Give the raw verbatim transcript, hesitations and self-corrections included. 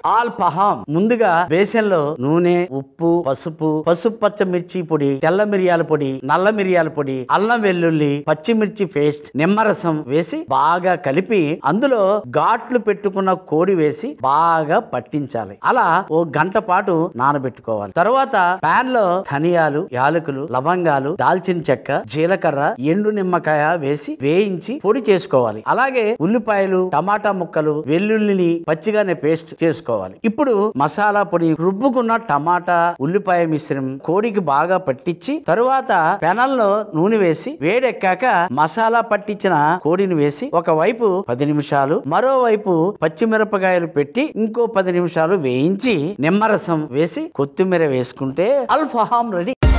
ఆల్ఫహామ్. ముందుగా బేసన్లో నూనె, ఉప్పు, పసుపు, పసుపు పచ్చ మిర్చి పొడి, తెల్ల మిరియాల పొడి, నల్ల మిరియాల పొడి, అల్లం వెల్లుల్లి, పచ్చిమిర్చి పేస్ట్, నిమ్మరసం వేసి బాగా కలిపి అందులో ఘాట్లు పెట్టుకున్న కోడి వేసి బాగా పట్టించాలి. అలా ఓ గంట పాటు నానబెట్టుకోవాలి. తర్వాత పాన్ లో ధనియాలు, యాలకులు, లవంగాలు, దాల్చిన చెక్క, జీలకర్ర, ఎండు నిమ్మకాయ వేసి వేయించి పొడి చేసుకోవాలి. అలాగే ఉల్లిపాయలు, టమాటా ముక్కలు, వెల్లుల్లిని పచ్చిగానే పేస్ట్ చేసుకోవాలి. ఇప్పుడు మసాలా పొడి, రుబ్బుకున్న టమాటా ఉల్లిపాయ మిశ్రమం కోడికి బాగా పట్టించి తరువాత పెనంలో నూనె వేసి వేడెక్కాక మసాలా పట్టించిన కోడిని వేసి ఒకవైపు పది నిమిషాలు మరోవైపు పచ్చిమిరపకాయలు పెట్టి ఇంకో పది నిమిషాలు వేయించి నిమ్మరసం వేసి కొత్తిమీర వేసుకుంటే అల్ఫహామ్ రెడీ.